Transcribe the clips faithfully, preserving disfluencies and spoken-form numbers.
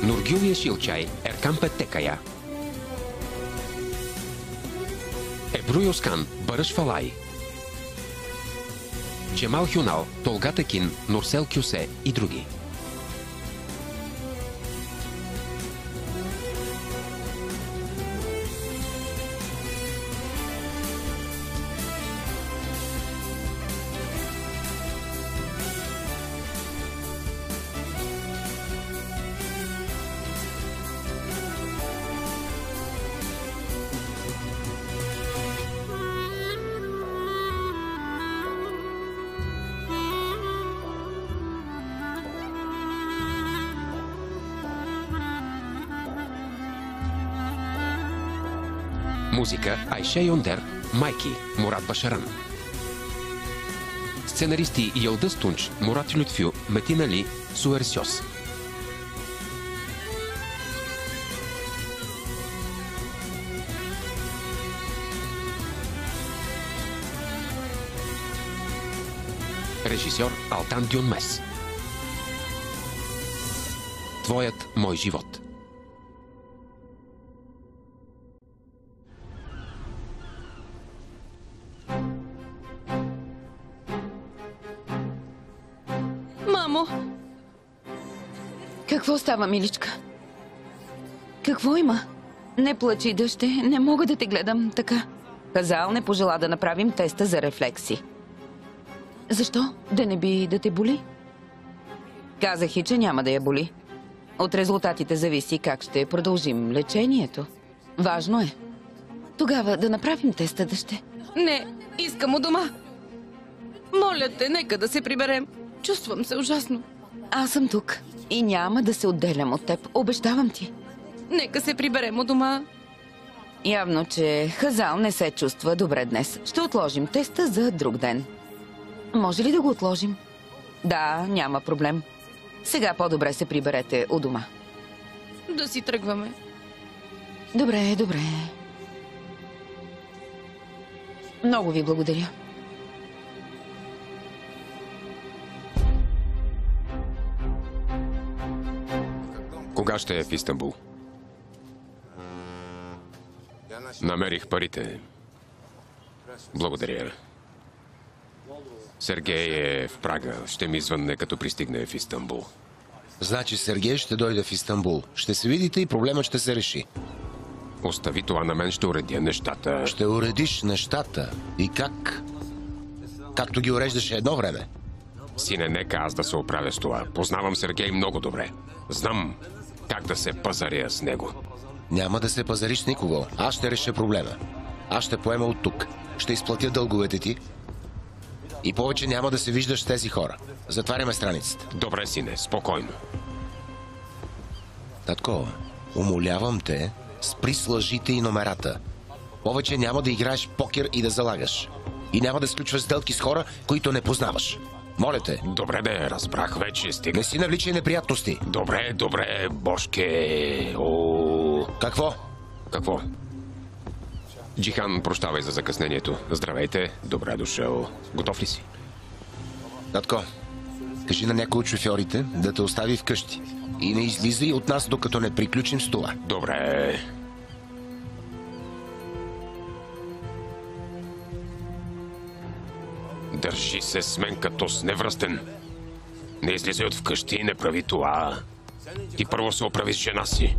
Нургюл Yeşilçay, Erkan Pettekaya. Ebru Yoskan, Barış Falay. Cemal Hünal, Tolga Tekin, Nursel Küse и други. Музика Айше Йондер, Майки, Мурат Башаран. Сценаристи Йылдыз Тунч, Мурат Лютфю, Метин Али, Суер Сьос. Режисьор Алтан Дюнмес. Твоят, мой живот. Мамо! Какво става, миличка? Какво има? Не плачи, дъще. Не мога да те гледам така. Казал не пожела да направим теста за рефлекси. Защо? Да не би да те боли? Казах и, че няма да я боли. От резултатите зависи как ще продължим лечението. Важно е. Тогава да направим теста, дъще. Не, искам у дома. Моля те, нека да се приберем. Чувствам се ужасно. Аз съм тук и няма да се отделям от теб. Обещавам ти. Нека се приберем у дома. Явно, че Хазал не се чувства добре днес. Ще отложим теста за друг ден. Може ли да го отложим? Да, няма проблем. Сега по-добре се приберете у дома. Да си тръгваме. Добре, добре. Много ви благодаря. Кога ще е в Истанбул? Намерих парите. Благодаря. Сергей е в Прага. Ще ми звънне, като пристигне в Истанбул. Значи Сергей ще дойде в Истанбул. Ще се видите и проблемът ще се реши. Остави това на мен, ще уредя нещата. Ще уредиш нещата. И как? Както ги уреждаше едно време. Сине, нека аз да се оправя с това. Познавам Сергей много добре. Знам как да се пазаря с него. Няма да се пазариш с никого. Аз ще реша проблема. Аз ще поема от тук. Ще изплатя дълговете ти. И повече няма да се виждаш с тези хора. Затваряме страницата. Добре, сине, спокойно. Татко, умолявам те, спри с лъжите и номерата. Повече няма да играеш покер и да залагаш. И няма да сключваш сделки с хора, които не познаваш. Моля те. Добре, да разбрах вече. Стига. Не си навличай неприятности. Добре, добре, Бошке. О... Какво? Какво? Джихан, прощавай за закъснението. Здравейте, добре дошъл. Готов ли си? Татко, кажи на някой от шофьорите да те остави вкъщи. И не излизай от нас, докато не приключим с това. Добре. Държи се с мен като с невръстен. Не излизай от вкъщи и не прави това. Ти първо се оправи с жена си.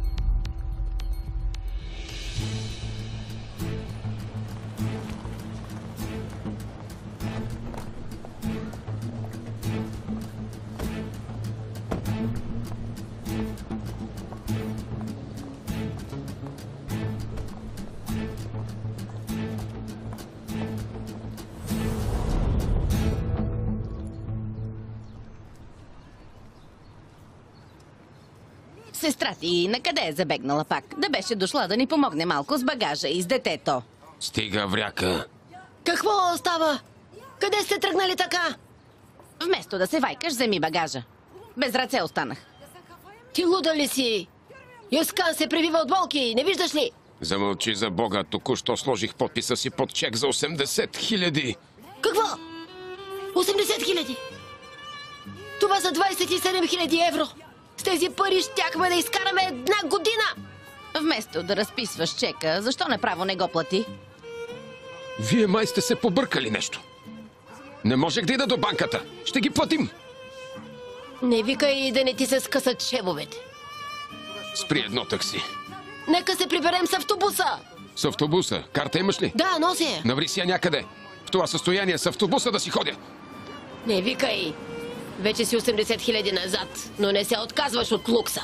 Сестра ти накъде е забегнала пак? Да беше дошла да ни помогне малко с багажа и с детето. Стига, вряка. Какво става? Къде сте тръгнали така? Вместо да се вайкаш, вземи багажа. Без ръце останах. Ти луда ли си? Юскан се привива от болки, не виждаш ли? Замълчи за Бога, току-що сложих подписа си под чек за осемдесет хиляди. Какво? осемдесет хиляди? Това са двадесет и седем хиляди евро. С тези пари щяхме да изкараме една година! Вместо да разписваш чека, защо направо не го плати? Вие май сте се побъркали нещо. Не можех да ида до банката. Ще ги платим. Не викай и да не ти се скъсат шевовете. Спри едно такси. Нека се приберем с автобуса! С автобуса. Карта имаш ли? Да, нося я. Наври си я някъде. В това състояние с автобуса да си ходя. Не викай. Вече си осемдесет хиляди назад, но не се отказваш от лукса.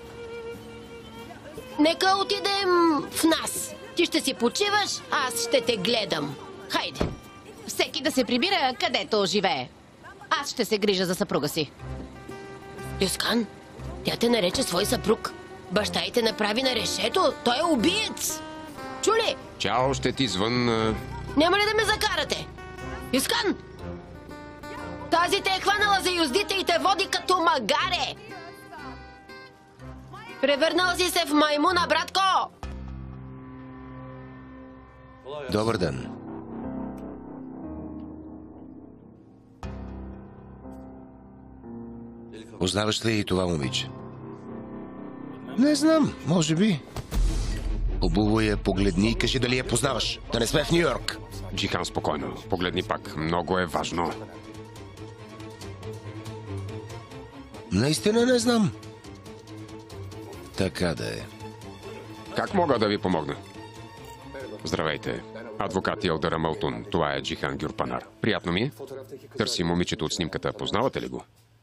Нека отидем в нас. Ти ще си почиваш, а аз ще те гледам. Хайде. Всеки да се прибира където живее. Аз ще се грижа за съпруга си. Юскан, тя те нарече свой съпруг. Баща й те направи на решето. Той е убиец. Чули? Чао, ще ти звън... а, Няма ли да ме закарате? Юскан! Тази те е хванала за юздите и те води като магаре! Превърнал си се в маймуна, братко! Добър ден. Познаваш ли и това момиче? Не знам, може би. Хубаво я погледни и кажи дали я познаваш. Да не сме в Ню Йорк. Джихан, спокойно. Погледни пак. Много е важно. Наистина не знам. Така да е. Как мога да ви помогна? Здравейте. Адвокат Елдър Амалтун. Това е Джихан Гюрпанар. Приятно ми е. Търси момичето от снимката. Познавате ли го?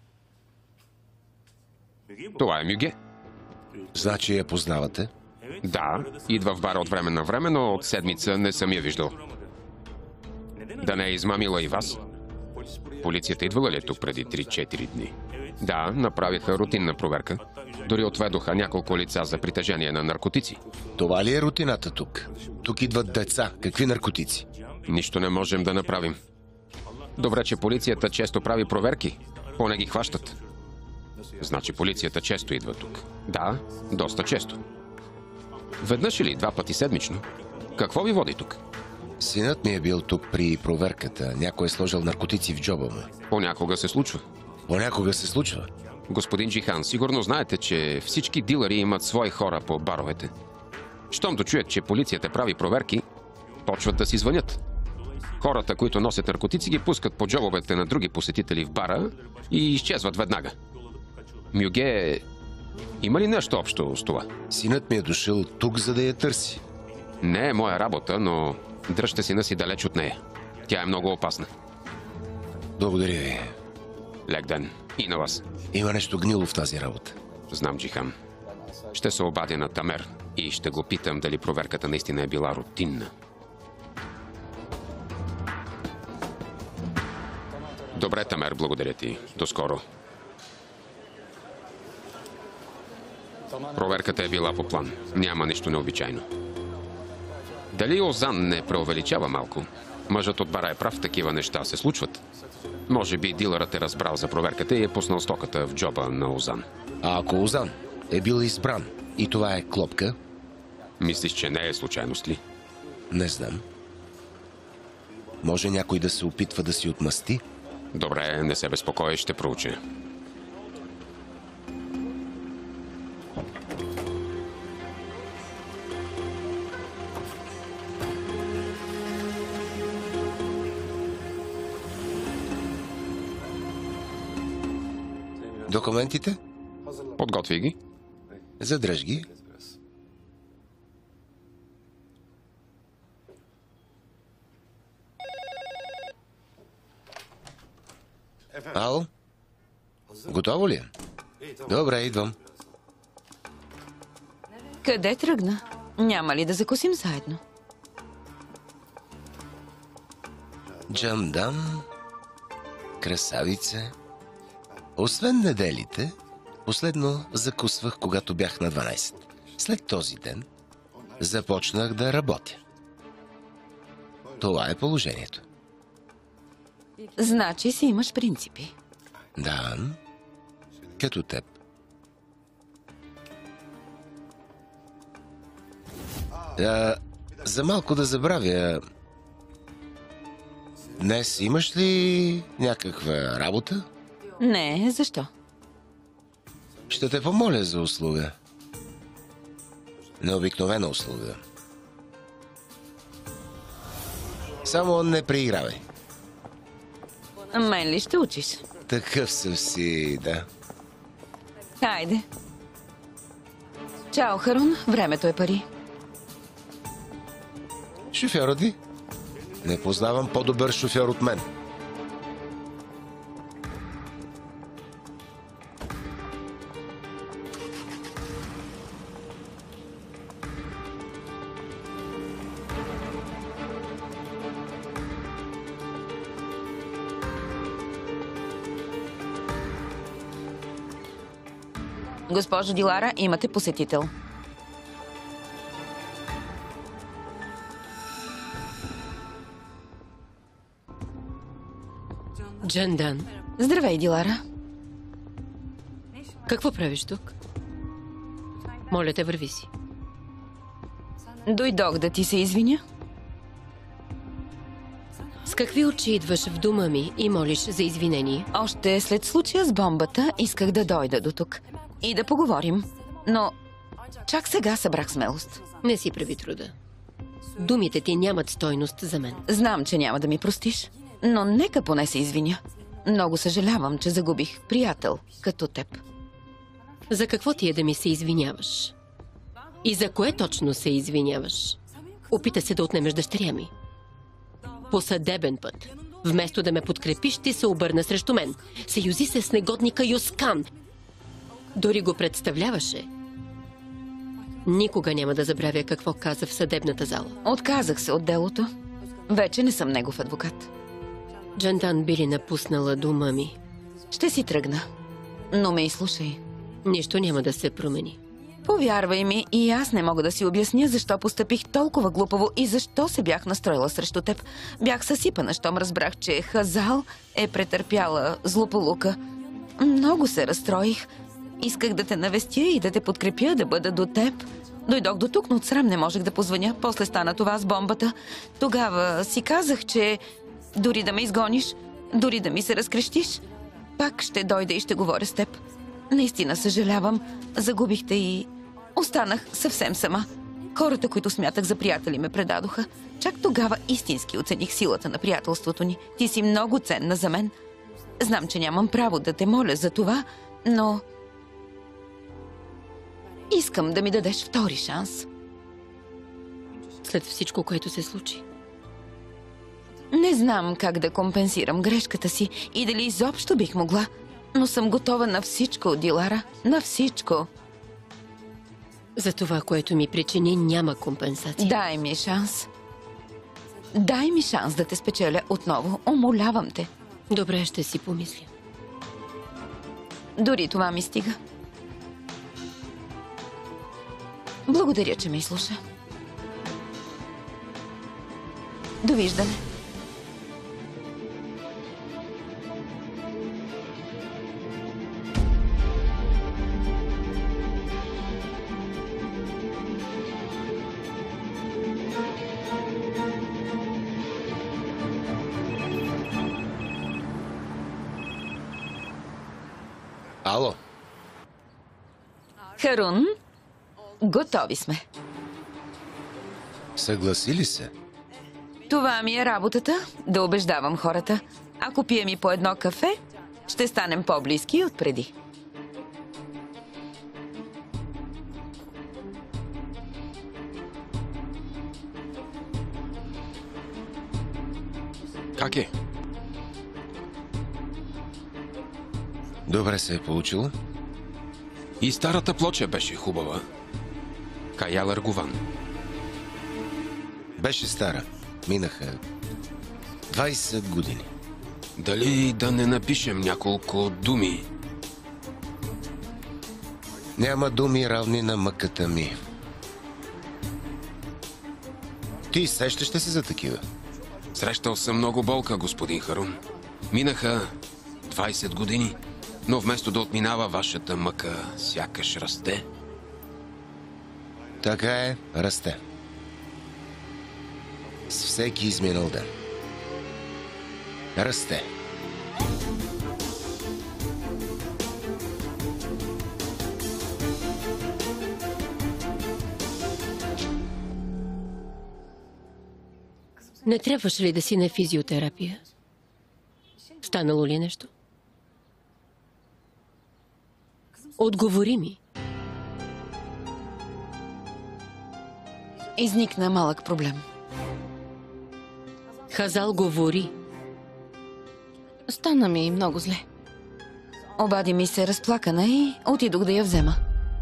Това е Мюге. Значи я познавате? Да, идва в бара от време на време, но от седмица не съм я виждал. Да не е измамила и вас? Полицията идвала ли е тук преди три-четири дни? Да, направиха рутинна проверка. Дори отведоха няколко лица за притежание на наркотици. Това ли е рутината тук? Тук идват деца. Какви наркотици? Нищо не можем да направим. Добре, че полицията често прави проверки. Поне ги хващат. Значи полицията често идва тук. Да, доста често. Веднъж или два пъти седмично. Какво ви води тук? Синът ми е бил тук при проверката. Някой е сложил наркотици в джоба му. Понякога се случва. Понякога се случва. Господин Джихан, сигурно знаете, че всички дилъри имат свои хора по баровете. Щом дочуят, че полицията прави проверки, почват да си звънят. Хората, които носят наркотици, ги пускат по джобовете на други посетители в бара и изчезват веднага. Мюге, има ли нещо общо с това? Синът ми е дошъл тук, за да я търси. Не е моя работа, но дръжте сина си далеч от нея. Тя е много опасна. Благодаря ви. Лек ден. И на вас. Има нещо гнило в тази работа. Знам, Джихан. Ще се обадя на Тамер и ще го питам дали проверката наистина е била рутинна. Добре, Тамер, благодаря ти. До скоро. Проверката е била по план. Няма нищо необичайно. Дали Озан не преувеличава малко? Мъжът от бара е прав, такива неща се случват. Може би дилърът е разбрал за проверката и е пуснал стоката в джоба на Озан. А ако Озан е бил избран и това е клопка? Мислиш, че не е случайност ли? Не знам. Може някой да се опитва да си отмъсти? Добре, не се безпокой, ще проуча. Документите? Подготви ги. Задръж ги. Ало? Готово ли е? Добре, идвам. Къде тръгна? Няма ли да закусим заедно? Джамдан, красавица. Освен неделите, последно закусвах, когато бях на дванайсет. След този ден започнах да работя. Това е положението. Значи си имаш принципи. Да, като теб. А, за малко да забравя. Днес имаш ли някаква работа? Не, защо? Ще те помоля за услуга. Необикновена услуга. Само не преигравай. Мен ли ще учиш? Такъв съм си, да. Хайде. Чао, Харун. Времето е пари. Шофьорът ви? Не познавам по-добър шофьор от мен. Госпожо Дилара, имате посетител. Джандан, Здравей, Дилара. какво правиш тук? Моля те, върви си. Дойдох да ти се извиня. С какви очи идваш в дома ми и молиш за извинение? Още след случая с бомбата исках да дойда до тук и да поговорим, но чак сега събрах смелост. Не си прави труда. Думите ти нямат стойност за мен. Знам, че няма да ми простиш, но нека поне се извиня. Много съжалявам, че загубих приятел като теб. За какво ти е да ми се извиняваш? И за кое точно се извиняваш? Опита се да отнемеш дъщеря ми. По съдебен път. Вместо да ме подкрепиш, ти се обърна срещу мен. Съюзи се с негодника Юскан. Дори го представляваше. Никога няма да забравя какво каза в съдебната зала. Отказах се от делото. Вече не съм негов адвокат. Джандан би ли напуснала дома ми? Ще си тръгна, но ме изслушай. Нищо няма да се промени. Повярвай ми, и аз не мога да си обясня защо постъпих толкова глупаво и защо се бях настроила срещу теб. Бях съсипана, щом разбрах, че Хазал е претърпяла злополука. Много се разстроих. Исках да те навестя и да те подкрепя, да бъда до теб. Дойдох до тук, но от срам не можех да позвъня. После стана това с бомбата. Тогава си казах, че дори да ме изгониш, дори да ми се разкрещиш, пак ще дойда и ще говоря с теб. Наистина съжалявам. Загубихте и останах съвсем сама. Хората, които смятах за приятели, ме предадоха. Чак тогава истински оцених силата на приятелството ни. Ти си много ценна за мен. Знам, че нямам право да те моля за това, но искам да ми дадеш втори шанс. След всичко, което се случи. Не знам как да компенсирам грешката си и дали изобщо бих могла, но съм готова на всичко, Дилара. На всичко. За това, което ми причини, няма компенсация. Дай ми шанс. Дай ми шанс да те спечеля отново. Умолявам те. Добре, ще си помисля. Дори това ми стига. Благодаря, че ме изслуша. Довиждане. Ало? Харун, готови сме. Съгласи ли се? Това ми е работата, да убеждавам хората. Ако пием и по едно кафе, ще станем по-близки от преди. Как е? Добре се е получило. И старата плоча беше хубава. Каял Аргуван. Беше стара. Минаха двайсет години. Дали да не напишем няколко думи? Няма думи равни на мъката ми. Ти сещаш се за такива? Срещал съм много болка, господин Харун. Минаха двайсет години, но вместо да отминава вашата мъка, сякаш расте. Така е, расте. С всеки изминал ден. Расте. Не трябваше ли да си на физиотерапия? Станало ли е нещо? Отговори ми. Изникна малък проблем. Хазал, говори. Стана ми много зле. Обади ми се разплакана и отидох да я взема.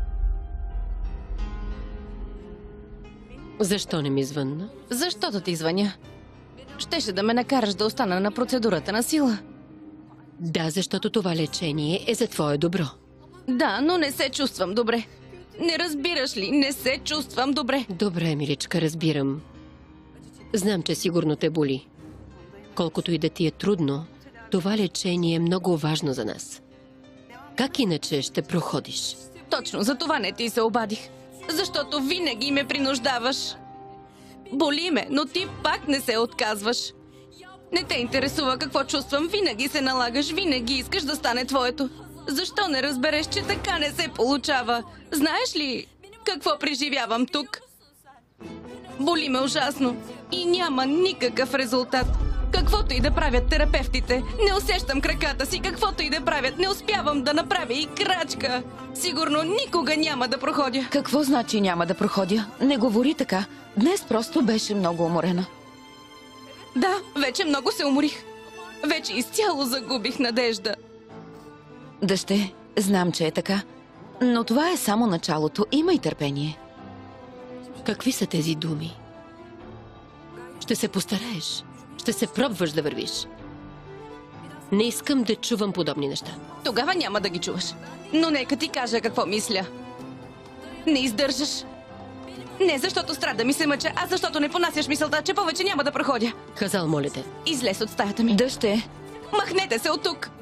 Защо не ми звънна? Защото ти звъня. Щеше да ме накараш да остана на процедурата на сила. Да, защото това лечение е за твое добро. Да, но не се чувствам добре. Не разбираш ли? Не се чувствам добре. Добре, миличка, разбирам. Знам, че сигурно те боли. Колкото и да ти е трудно, това лечение е много важно за нас. Как иначе ще проходиш? Точно за това не ти се обадих. Защото винаги ме принуждаваш. Боли ме, но ти пак не се отказваш. Не те интересува какво чувствам. Винаги се налагаш, винаги искаш да стане твоето. Защо не разбереш, че така не се получава? Знаеш ли какво преживявам тук? Боли ме ужасно и няма никакъв резултат. Каквото и да правят терапевтите, не усещам краката си, каквото и да правят, не успявам да направя и крачка. Сигурно никога няма да проходя. Какво значи няма да проходя? Не говори така. Днес просто беше много уморена. Да, вече много се уморих. Вече изцяло загубих надежда. Дъще, знам, че е така. Но това е само началото. Имай търпение. Какви са тези думи? Ще се постараеш. Ще се пробваш да вървиш. Не искам да чувам подобни неща. Тогава няма да ги чуваш. Но нека ти кажа какво мисля. Не издържаш. Не защото страда ми се мъча, а защото не понасяш мисълта, че повече няма да проходя. Хазал, моля те. Излез от стаята ми. Дъще, Махнете се от тук!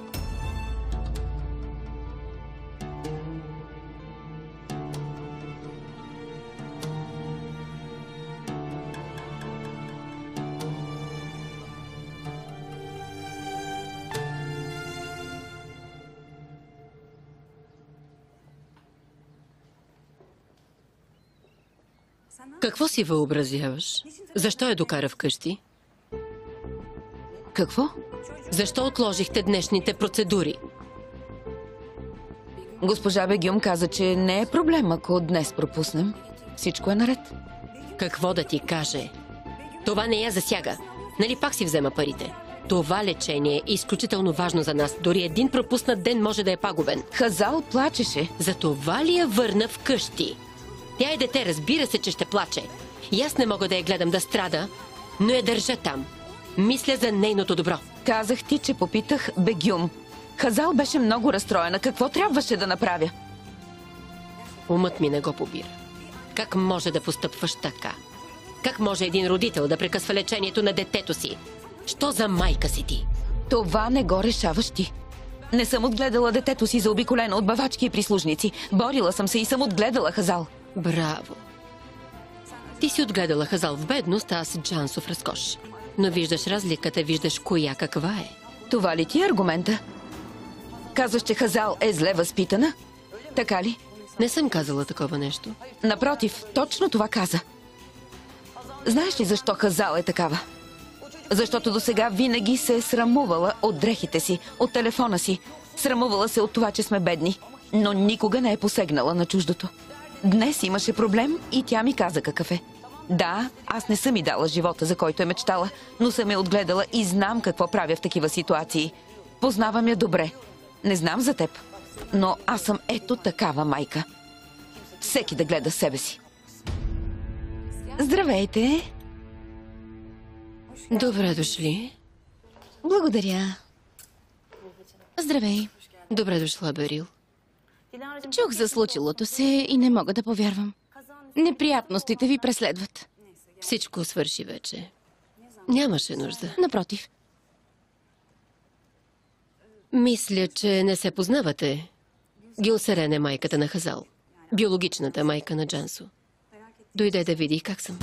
Какво си въобразяваш? Защо я докара вкъщи? какво? Защо отложихте днешните процедури? Госпожа Бегюм каза, че не е проблем, ако днес пропуснем. Всичко е наред. Какво да ти каже? Това не я засяга. Нали пак си взема парите? Това лечение е изключително важно за нас. Дори един пропуснат ден може да е пагубен. Хазал плачеше. За това ли я върна вкъщи? Тя е дете, разбира се, че ще плаче. И аз не мога да я гледам да страда, но я държа там. Мисля за нейното добро. Казах ти, че попитах Бегюм. Хазал беше много разстроена. Какво трябваше да направя? Умът ми не го побира. Как може да постъпваш така? Как може един родител да прекъсва лечението на детето си? Що за майка си ти? Това не го решаваш ти. Не съм отгледала детето си заобиколено от бавачки и прислужници. Борила съм се и съм отгледала Хазал. Браво! Ти си отгледала Хазал в бедност, а аз Джансо в разкош. Но виждаш разликата, виждаш коя каква е. Това ли ти е аргумента? Казваш, че Хазал е зле възпитана? Така ли? Не съм казала такова нещо. Напротив, точно това каза. Знаеш ли защо Хазал е такава? Защото досега винаги се е срамувала от дрехите си, от телефона си. Срамувала се от това, че сме бедни. Но никога не е посегнала на чуждото. Днес имаше проблем и тя ми каза какъв е. Да, аз не съм и дала живота, за който е мечтала, но съм я отгледала и знам какво правя в такива ситуации. Познавам я добре. Не знам за теб, но аз съм ето такава майка. Всеки да гледа себе си. Здравейте! Добре дошли. Благодаря. Здравей. Добре дошла, Берил. Чух за случилото се и не мога да повярвам. Неприятностите ви преследват. Всичко свърши вече. Нямаше нужда. Напротив. Мисля, че не се познавате. Гилсерен е майката на Хазал. Биологичната майка на Джансо. Дойде да види как съм.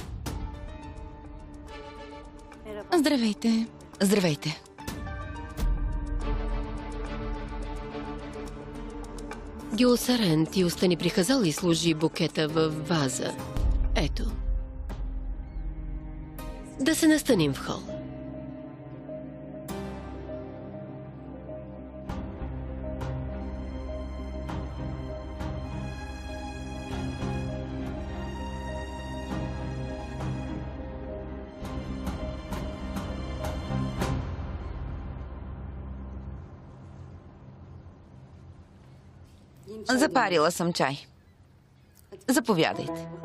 Здравейте. Здравейте. Гилсерен, ти остани при Хазал и сложи букета в ваза. Ето. Да се настаним в хол. Запарила съм чай. Заповядайте.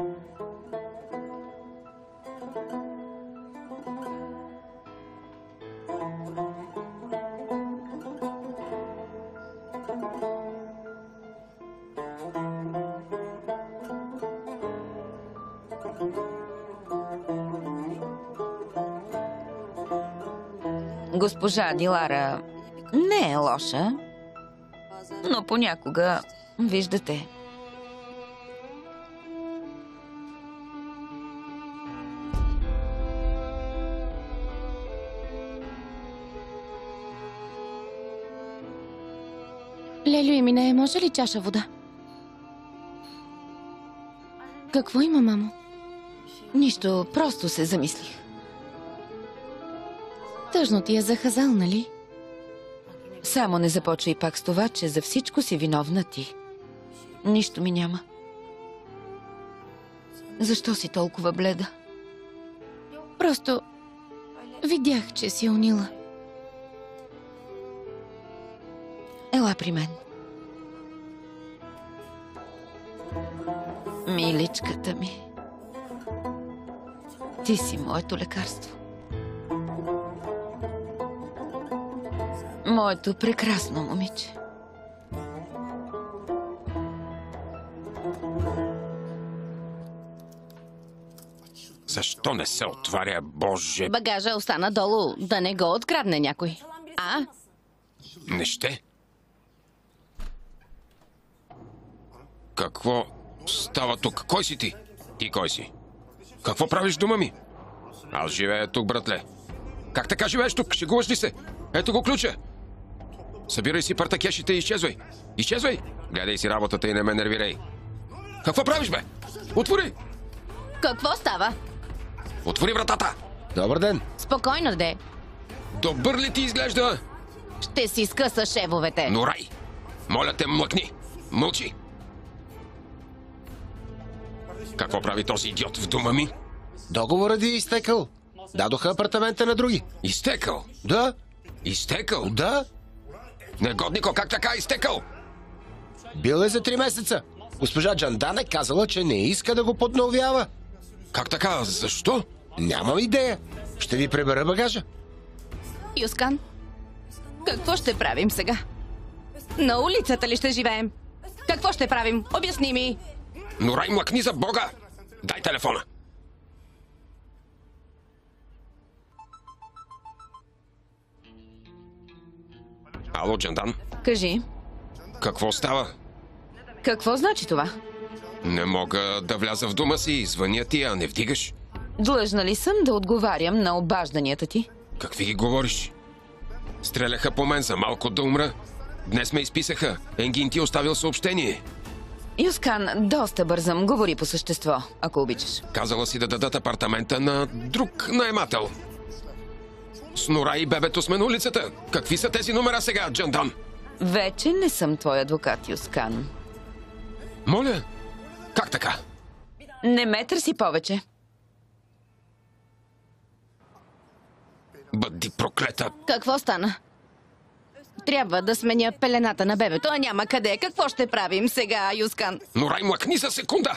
Госпожа Дилара не е лоша, но понякога, виждате, Лелю и мине, може ли чаша вода? Какво има, мамо? нищо, просто се замислих. Тъжно ти е за Хазал, нали? Само не започвай пак с това, че за всичко си виновна ти. Нищо ми няма. Защо си толкова бледа? Просто видях, че си унила. Ела при мен. Миличката ми. Ти си моето лекарство. Моето прекрасно момиче. Защо не се отваря, Боже? Багажа остана долу, да не го открадне някой. А? Не ще. Какво става тук? Кой си ти? Ти кой си? Какво правиш в дома ми? Аз живея тук, братле. Как така живееш тук? Шегуваш ли се? Ето го ключа. Събирай си партакешите и изчезвай. Изчезвай! Гледай си работата и не ме нервирай. Какво правиш, бе? Отвори! Какво става? Отвори вратата! Добър ден. Спокойно, де. Добър ли ти изглежда? Ще си скъса шевовете. Но, Рай, моля те, млъкни. Мълчи. Какво прави този идиот в дома ми? Договорът ви е изтекал. Дадоха апартамента на други. Изтекал? Да, Изтекал? да. Негоднико, как така изтекал? Бил е за три месеца. Госпожа Джандан е казала, че не иска да го подновява. Как така? Защо? Нямам идея. Ще ви пребера багажа. Юскан, какво ще правим сега? На улицата ли ще живеем? Какво ще правим? Обясни ми. Но, Рай, млъкни за Бога! Дай телефона! Ало, Джандан, Кажи, какво става? какво значи това? Не мога да вляза в дома си, звъня ти, а не вдигаш. Длъжна ли съм да отговарям на обажданията ти? Какви ги говориш? Стреляха по мен за малко да умра. Днес ме изписаха. Енгин ти оставил съобщение. Юскан, доста бързам. Говори по същество, ако обичаш. Казала си да дадат апартамента на друг наемател. С Нора и бебето сме на улицата. Какви са тези номера сега, Джандан? Вече не съм твой адвокат, Юскан. Моля? Как така? Не ме търси повече. Бъди проклета. Какво стана? Трябва да сменя пелената на бебето, а няма къде. Какво ще правим сега, Юскан? Но, Рай, млъкни за секунда!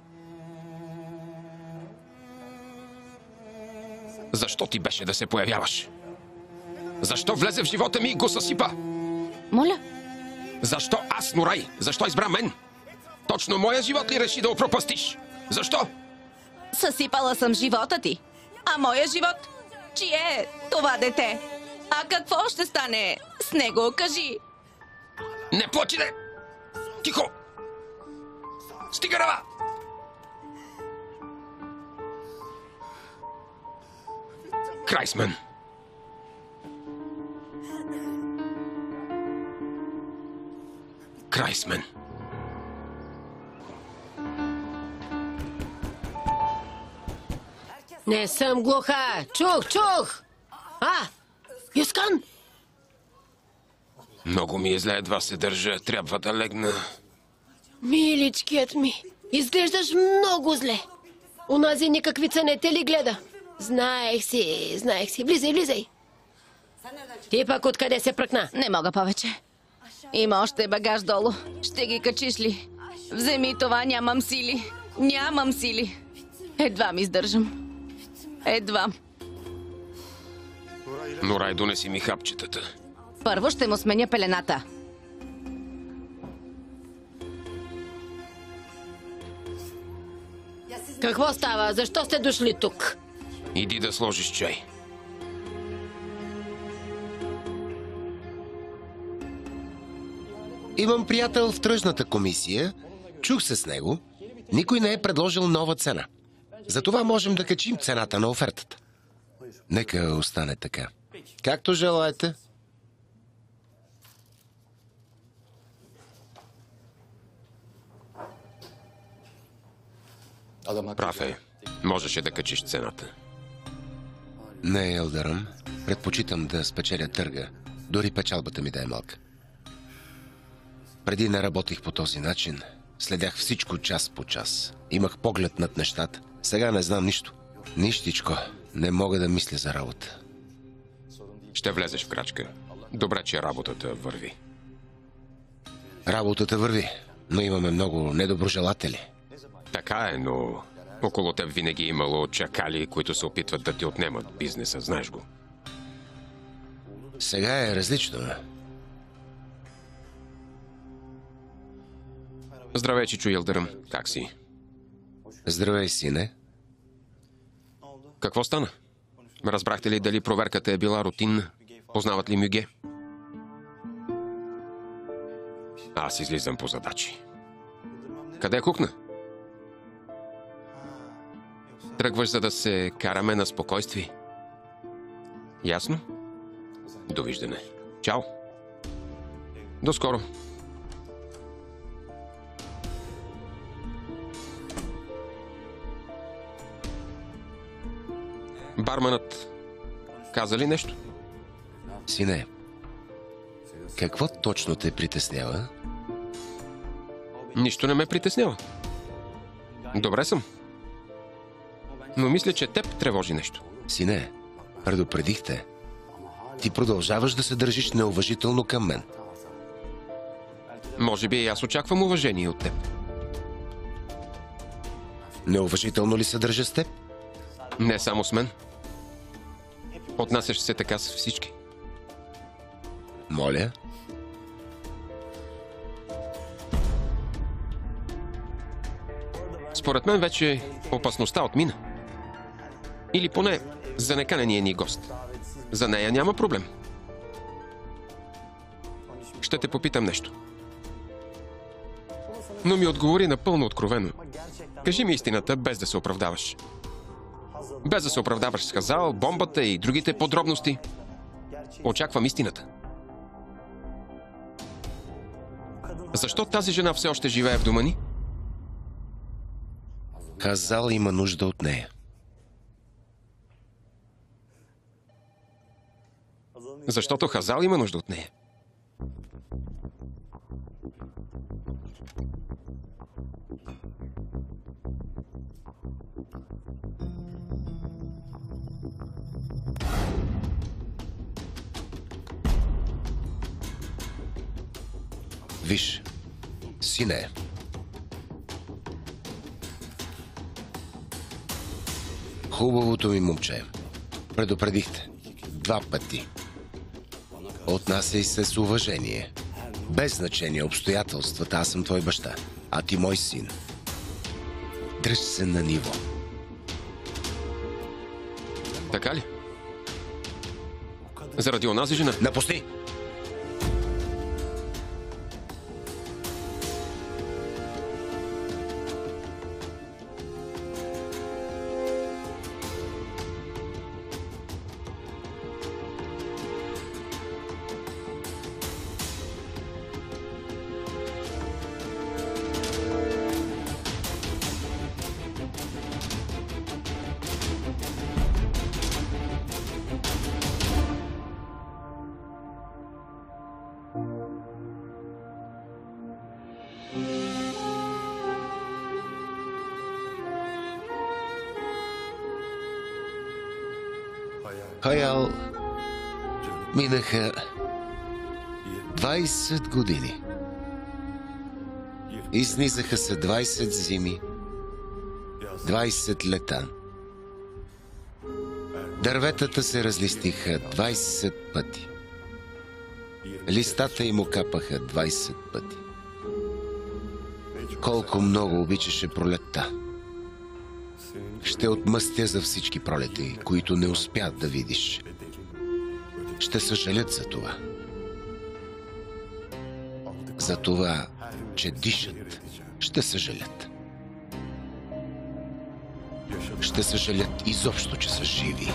Защо ти беше да се появяваш? Защо влезе в живота ми и го съсипа? Моля? Защо аз, Норай? Защо избра мен? Точно моя живот ли реши да опропастиш? Защо? Съсипала съм живота ти. А моя живот? Чие е това дете? А какво ще стане с него? Кажи. Не плачи, не! Тихо! Стига рава! Крайсмен. Крайсмен. Не съм глуха! Чух, чух! А! Юскан! Много ми е зле, едва се държа. Трябва да легна. Миличкият ми, изглеждаш много зле. Унази никаквица не те ли гледа? Знаех си, знаех си. Влизай, влизай. Ти пък откъде се пръкна? Не мога повече. Има още багаж долу. Ще ги качиш ли? Вземи това, нямам сили. Нямам сили. Едва ми издържам. Едва. Но Рай, донеси ми хапчетата. Първо ще му сменя пелената. Какво става? Защо сте дошли тук? Иди да сложиш чай. Имам приятел в тръжната комисия. Чух се с него. Никой не е предложил нова цена. Затова можем да качим цената на офертата. Нека остане така. Както желаете. Прав е. Можеше да качиш цената. Не, Елдарън. Предпочитам да спечеля търга. Дори печалбата ми да е малка. Преди не работих по този начин. Следях всичко час по час. Имах поглед над нещата. Сега не знам нищо. Нищичко. Не мога да мисля за работа. Ще влезеш в крачка. Добре, че работата върви. Работата върви, но имаме много недоброжелатели. Така е, но около теб винаги е имало чакали, които се опитват да ти отнемат бизнеса, знаеш го. Сега е различно. Здравей, Чичо Илдъръм. Как си? Здравей, сине. Какво стана? Разбрахте ли дали проверката е била рутинна? Познават ли Мюге? Аз излизам по задачи. Къде е Кукна? Тръгваш, за да се караме на спокойствие. Ясно? Довиждане. Чао. До скоро. Барманът каза ли нещо? Сине, какво точно те притеснява? Нищо не ме притеснява. Добре съм. Но мисля, че теб тревожи нещо. Сине, предупредих те. Ти продължаваш да се държиш неуважително към мен. Може би и аз очаквам уважение от теб. Неуважително ли се държа с теб? Не само с мен. Отнасяш се така с всички. Моля? Според мен вече опасността отмина. Или поне за неканения ни гост. За нея няма проблем. Ще те попитам нещо. Но ми отговори напълно откровено. Кажи ми истината, без да се оправдаваш. Без да се оправдаваш с Хазал, бомбата и другите подробности. Очаквам истината. Защо тази жена все още живее в дома ни? Хазал има нужда от нея. Защото Хазал има нужда от нея. Виж, сине, хубавото ми момче, предупредихте два пъти. Отнасяй се с уважение. Без значение обстоятелствата, аз съм твой баща, а ти мой син. Дръж се на ниво. Така ли? Заради онази жена? Напусти! Хаял, минаха двайсет години. Изнизаха се двайсет зими, двайсет лета. Дърветата се разлистиха двайсет пъти. Листата им окапаха двайсет пъти. Колко много обичаше пролетта. Ще отмъстя за всички пролети, които не успя да видиш. Ще съжалят за това. За това, че дишат, ще съжалят. Ще съжалят изобщо, че са живи.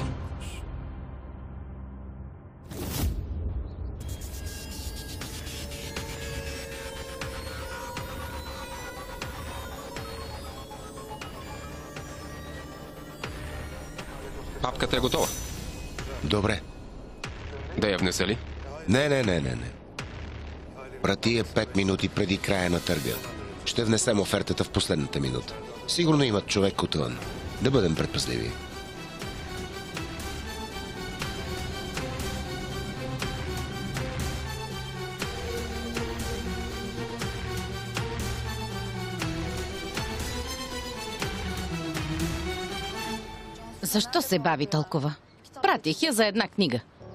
Папката е готова. Добре. Да я внеса ли? Не, не, не, не, не. Прати я пет минути преди края на търга. Ще внесем офертата в последната минута. Сигурно имат човек отвън. Да бъдем предпазливи. Защо се бави толкова? Пратих я за една книга.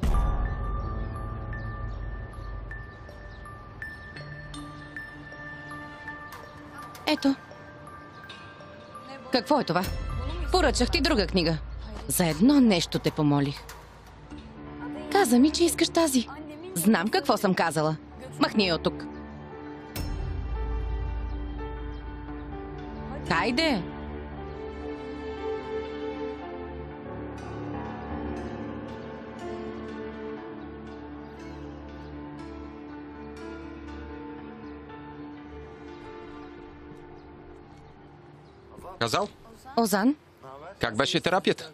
Ето. Какво е това? Поръчах ти друга книга. За едно нещо те помолих. Каза ми, че искаш тази. Знам какво съм казала. Махни я от тук. Хайде! Казал? Озан? Как беше терапията?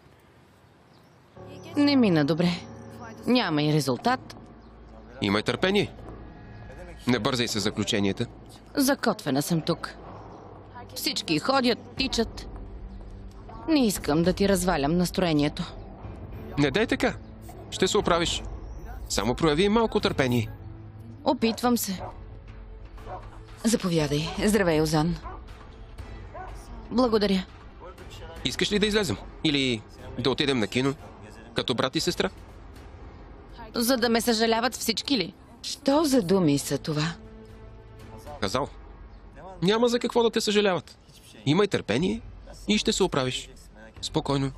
Не мина добре. Няма и резултат. Имай търпение. Не бързай с заключенията. Закотвена съм тук. Всички ходят, тичат. Не искам да ти развалям настроението. Не дай така. Ще се оправиш. Само прояви малко търпение. Опитвам се. Заповядай. Здравей, Озан. Благодаря. Искаш ли да излезем? Или да отидем на кино? Като брат и сестра? За да ме съжаляват всички ли? Що за думи са това? Казал. Няма за какво да те съжаляват. Имай търпение и ще се оправиш. Спокойно.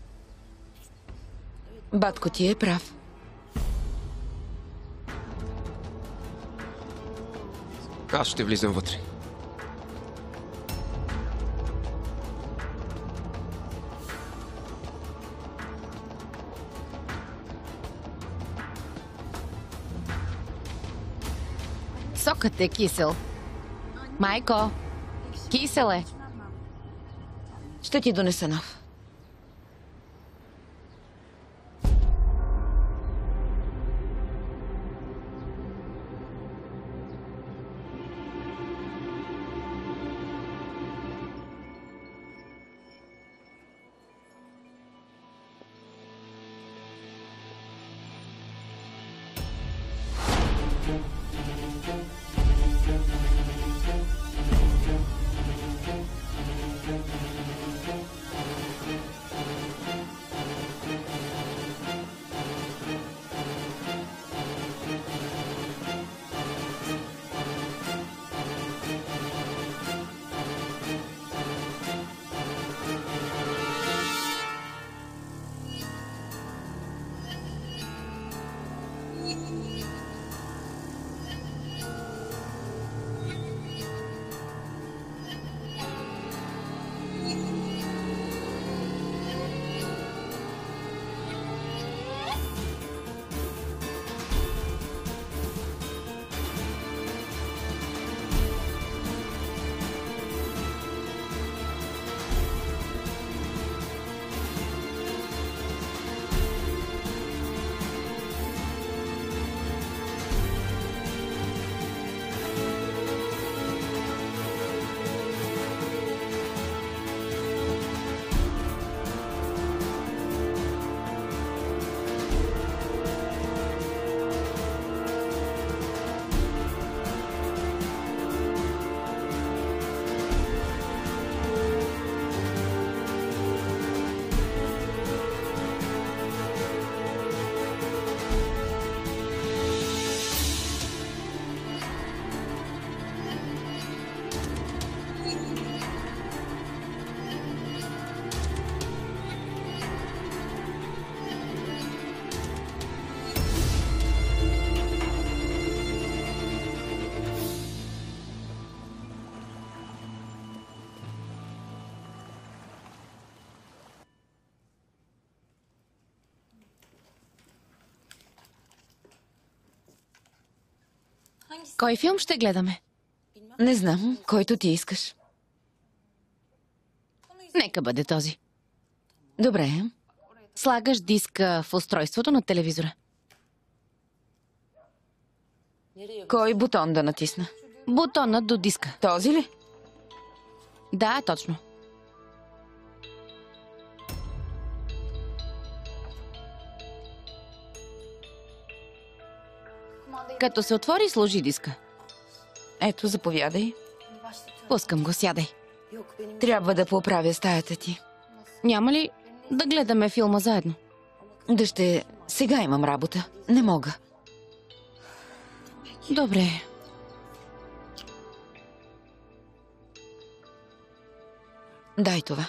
Батко ти е прав. Аз ще влизам вътре. Сокът е кисел. Майко, кисел е. Ще ти донеса нов. Кой филм ще гледаме? Не знам, който ти искаш. Нека бъде този. Добре. Слагаш диска в устройството на телевизора. Кой бутон да натисна? Бутонът до диска. Този ли? Да, точно. Като се отвори, сложи диска. Ето, заповядай. Пускам го, сядай. Трябва да поправя стаята ти. Няма ли да гледаме филма заедно? Да ще... Сега имам работа. Не мога. Добре. Дай това.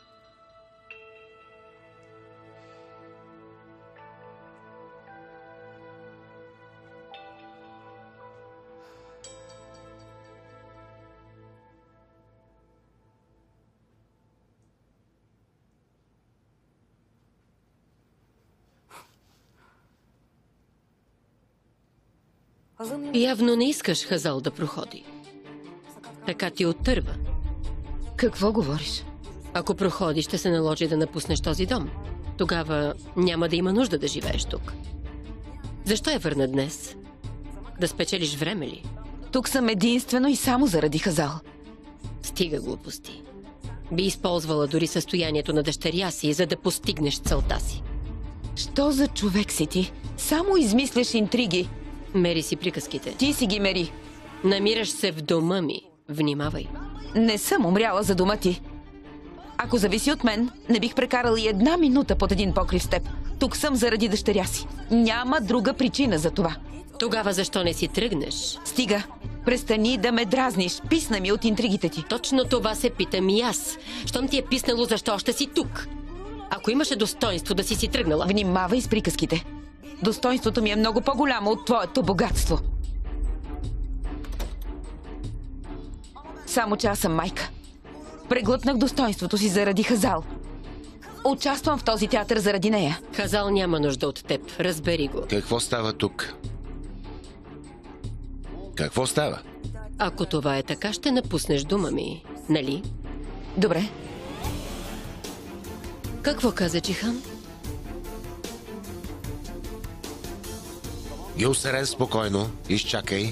Явно не искаш Хазал да проходи. Така ти оттърва. Какво говориш? Ако проходи, ще се наложи да напуснеш този дом. Тогава няма да има нужда да живееш тук. Защо я върна днес? Да спечелиш време ли? Тук съм единствено и само заради Хазал. Стига глупости. Би използвала дори състоянието на дъщеря си, за да постигнеш целта си. Що за човек си ти? Само измисляш интриги. Мери си приказките. Ти си ги мери. Намираш се в дома ми. Внимавай. Не съм умряла за дома ти. Ако зависи от мен, не бих прекарала и една минута под един покрив с теб. Тук съм заради дъщеря си. Няма друга причина за това. Тогава защо не си тръгнеш? Стига. Престани да ме дразниш. Писна ми от интригите ти. Точно това се питам и аз. Щом ти е писнало, защо още си тук? Ако имаше достоинство да си си тръгнала... Внимавай с приказките. Достоинството ми е много по-голямо от твоето богатство. Само че аз съм майка. Преглътнах достоинството си заради Хазал. Участвам в този театър заради нея. Хазал няма нужда от теб. Разбери го. Какво става тук? Какво става? Ако това е така, ще напуснеш дома ми, нали? Добре. Какво каза Чихан? Гюлсерен, спокойно. Изчакай.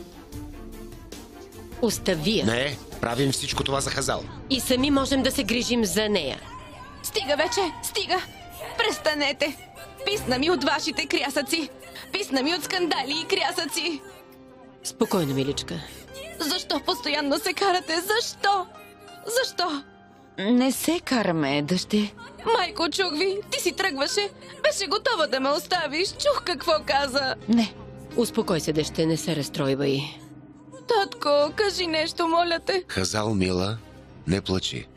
Остави я. Не, правим всичко това за Хазал. И сами можем да се грижим за нея. Стига вече, стига! Престанете! Писна ми от вашите крясъци! Писна ми от скандали и крясъци! Спокойно, миличка. Защо постоянно се карате? Защо? Защо? Не се караме, дъще. Майко, чух ви! Ти си тръгваше! Беше готова да ме оставиш! Чух какво каза! Не. Успокой се, деще, не се разстройвай. Татко, кажи нещо, моля те! Хазал, мила, не плачи.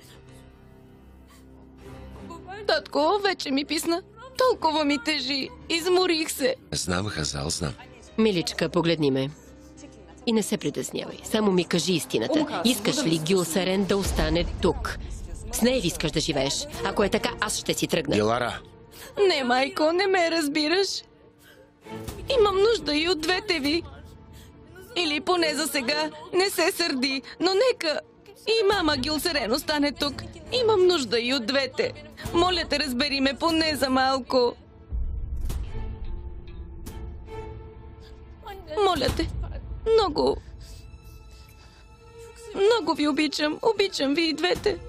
Татко, вече ми писна. Толкова ми тежи. Изморих се. Знам, Хазал, знам. Миличка, погледни ме. И не се притеснявай. Само ми кажи истината. Искаш ли Гюлсерен да остане тук? С нея ли искаш да живееш? Ако е така, аз ще си тръгна. Дилара, Не, майко, не ме разбираш. Имам нужда и от двете ви. Или поне за сега не се сърди, но нека и мама Гюлсерен остане тук. Имам нужда и от двете. Моля те, разбери ме поне за малко. Моля те, много, много ви обичам. Обичам ви и двете.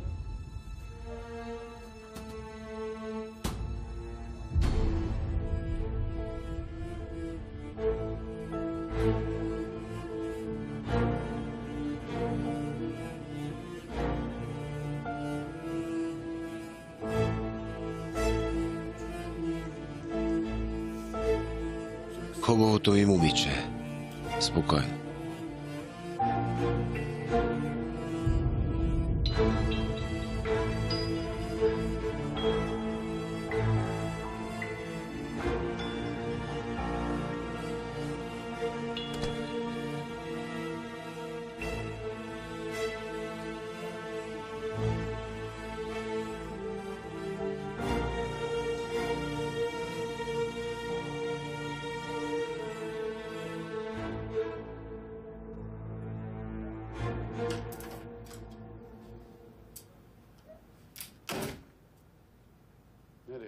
хубавото ми момиче. Спокойно.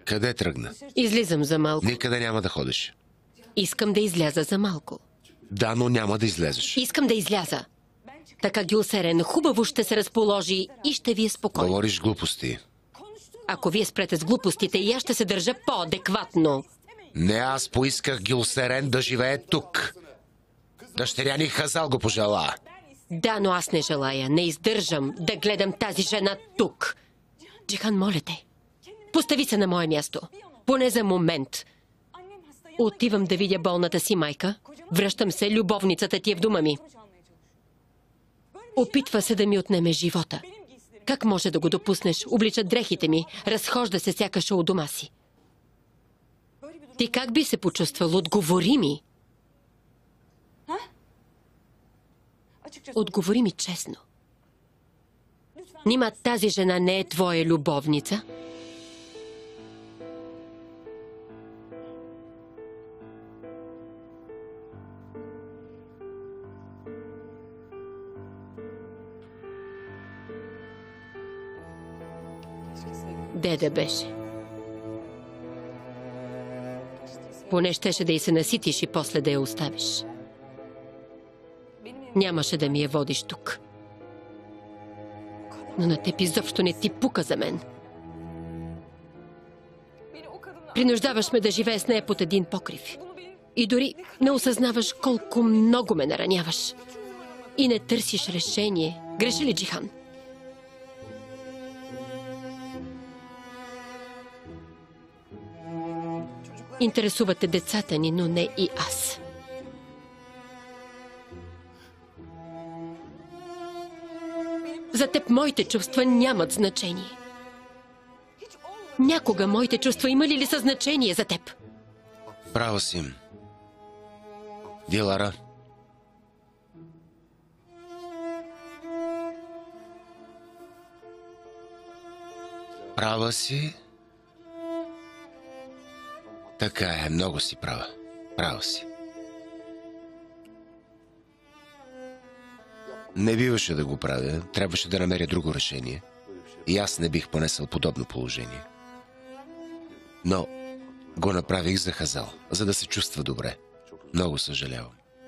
Къде тръгна? Излизам за малко. Никъде няма да ходиш. Искам да изляза за малко. Да, но няма да излезеш. Искам да изляза. Така Гюлсерен хубаво ще се разположи и ще ви е спокойно. Говориш глупости. Ако вие спрете с глупостите, и аз ще се държа по-адекватно. Не, аз поисках Гюлсерен да живее тук. Дъщеря ни Хазал го пожела. Да, но аз не желая, не издържам да гледам тази жена тук. Джихан, моля те, постави се на мое място. Поне за момент. Отивам да видя болната си майка. Връщам се, любовницата ти е в дома ми. Опитва се да ми отнеме живота. Как може да го допуснеш? Облича дрехите ми, разхожда се сякаш у дома си. Ти как би се почувствал? Отговори ми. Отговори ми честно. Нима тази жена не е твоя любовница? Де да беше? Поне щеше да й се наситиш и после да я оставиш. Нямаше да ми я водиш тук. Но на теб изобщо не ти пука за мен. Принуждаваш ме да живея с нея под един покрив. И дори не осъзнаваш колко много ме нараняваш. И не търсиш решение. Греши ли, Джихан? Интересувате децата ни, но не и аз. За теб моите чувства нямат значение. Някога моите чувства имали ли са значение за теб? Права си. Дилара. Права си. Така е, много си права. Права си. Не биваше да го правя. Трябваше да намеря друго решение. И аз не бих понесъл подобно положение. Но го направих за Хазал, за да се чувства добре. Много съжалявам.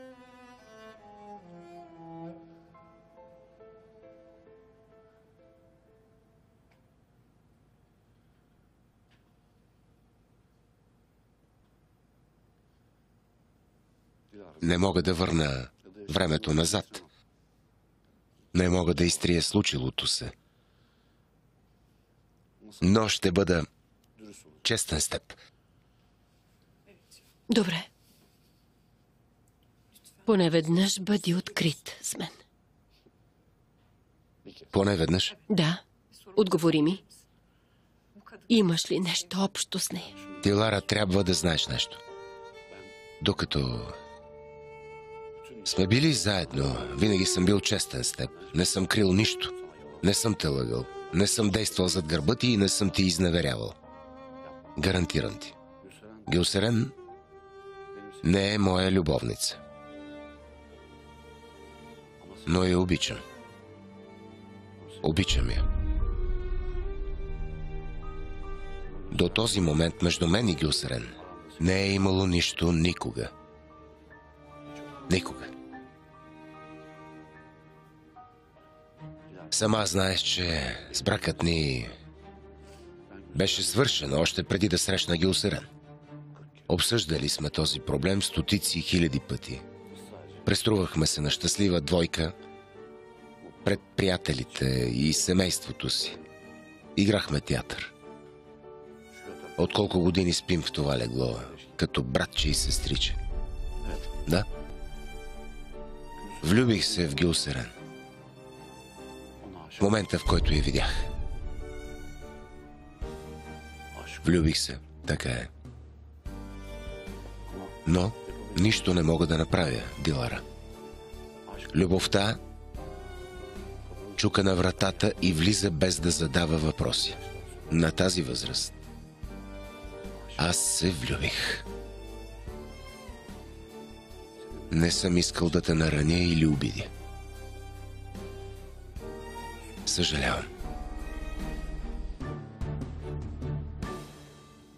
Не мога да върна времето назад. Не мога да изтрия случилото се. Но ще бъда честен с теб. Добре. Поне веднъж бъди открит с мен. Поне веднъж? Да. Отговори ми. Имаш ли нещо общо с нея? Дилара, трябва да знаеш нещо. Докато сме били заедно, винаги съм бил честен с теб. Не съм крил нищо. Не съм те лъгал. Не съм действал зад гърба ти и не съм ти изневерявал. Гарантирам ти. Гюлсерен не е моя любовница. Но я обичам. Обичам я. До този момент между мен и Гюлсерен не е имало нищо никога. Никога. Сама знаеш, че с бракът ни беше свършен още преди да срещна Гюлсерен. Обсъждали сме този проблем стотици хиляди пъти. Преструвахме се на щастлива двойка пред приятелите и семейството си. Играхме театър. От колко години спим в това легло, като братче и сестриче. Да? Влюбих се в Гюлсерен. В момента, в който я видях. Влюбих се, така е. Но нищо не мога да направя, Дилара. Любовта чука на вратата и влиза без да задава въпроси. На тази възраст аз се влюбих. Не съм искал да те нараня или обидя. Съжалявам.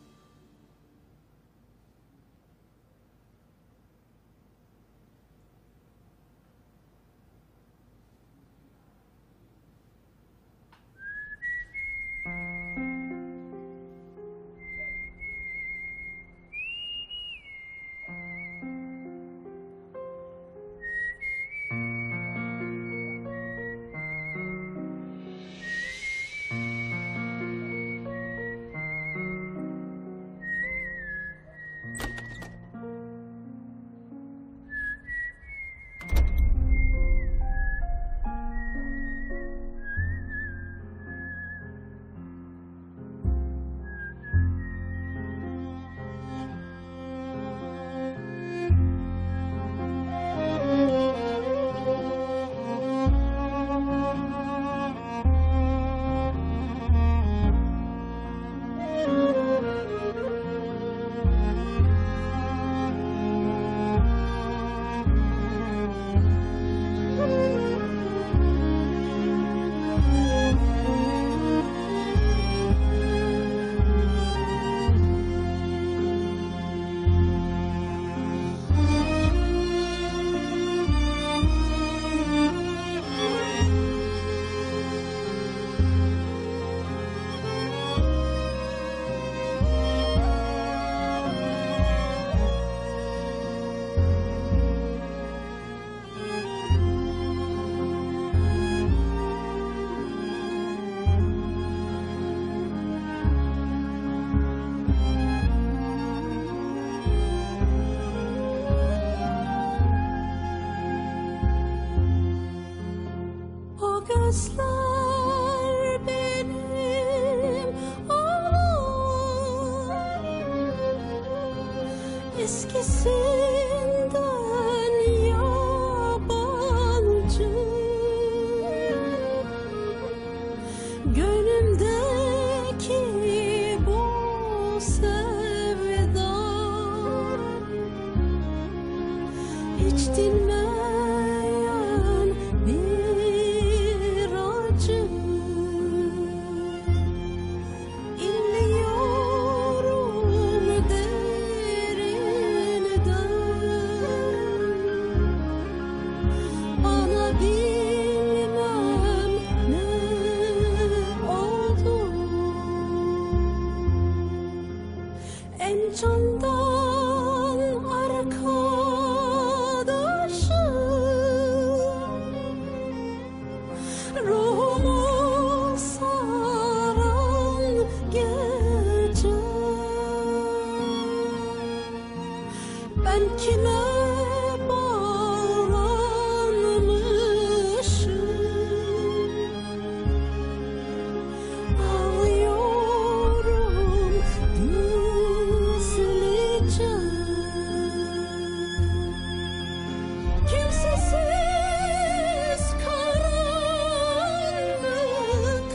Gözler benim ağlar, eskisinden yabancı. Gönlümdeki bu sevda hiç dinmeyen bir acı. İnliyorum derinden, bana bilmem ne oldu. En candan arkadaşım, ruhumu saran gece. Ben kime bağlanmışım, ağlıyorum gizlice. Kimsesiz karanlık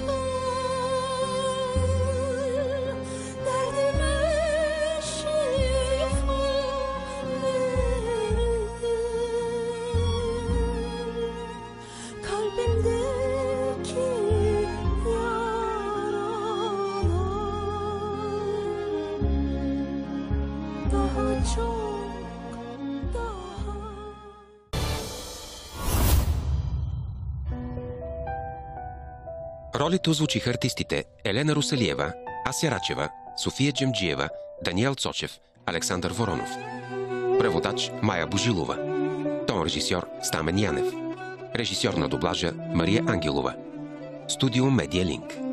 hal, derdime şifa verir. Kalbimdeki yaralar daha çok, daha. Ролите озвучиха артистите Елена Русалиева, Ася Рачева, София Джемджиева, Даниел Цочев, Александър Воронов. Преводач Майя Божилова. Тон режисьор Стамен Янев. Режисьор на дублажа Мария Ангелова. Студио Медиалинк.